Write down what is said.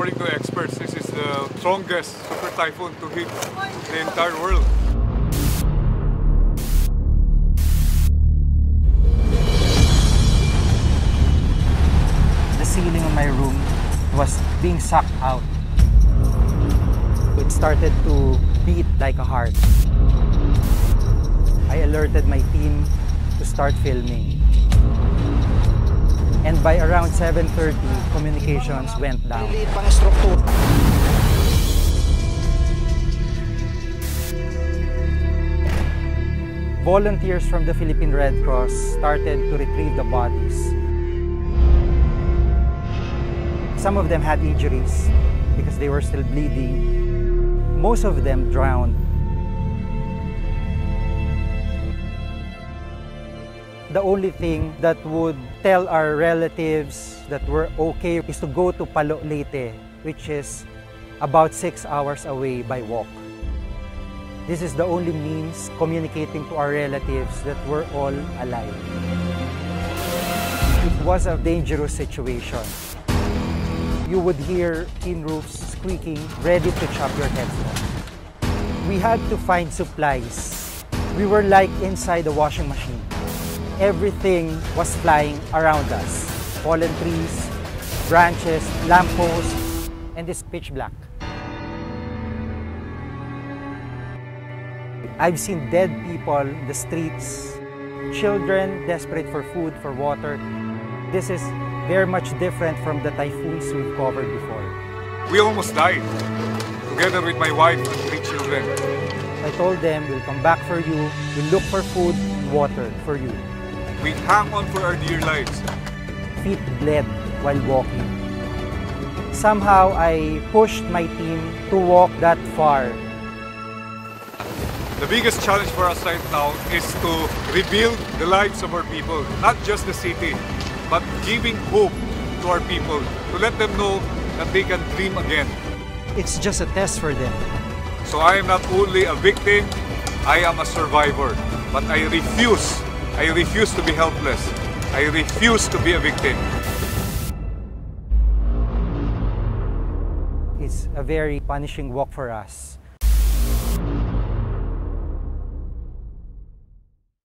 According to experts, this is the strongest super typhoon to hit the entire world. The ceiling of my room was being sucked out. It started to beat like a heart. I alerted my team to start filming. And by around 7:30, communications went down. Volunteers from the Philippine Red Cross started to retrieve the bodies. Some of them had injuries because they were still bleeding. Most of them drowned. The only thing that would tell our relatives that we're okay is to go to Palo Leyte, which is about 6 hours away by walk. This is the only means communicating to our relatives that we're all alive. It was a dangerous situation. You would hear tin roofs squeaking, ready to chop your heads off. We had to find supplies. We were like inside a washing machine. Everything was flying around us. Fallen trees, branches, lampposts, and it's pitch black. I've seen dead people in the streets, children desperate for food, for water. This is very much different from the typhoons we've covered before. We almost died, together with my wife and 3 children. I told them, we'll come back for you, we'll look for food and water for you. We hung on for our dear lives. Feet bled while walking. Somehow, I pushed my team to walk that far. The biggest challenge for us right now is to rebuild the lives of our people, not just the city, but giving hope to our people, to let them know that they can dream again. It's just a test for them. So I am not only a victim, I am a survivor. But I refuse to be helpless. I refuse to be a victim. It's a very punishing walk for us.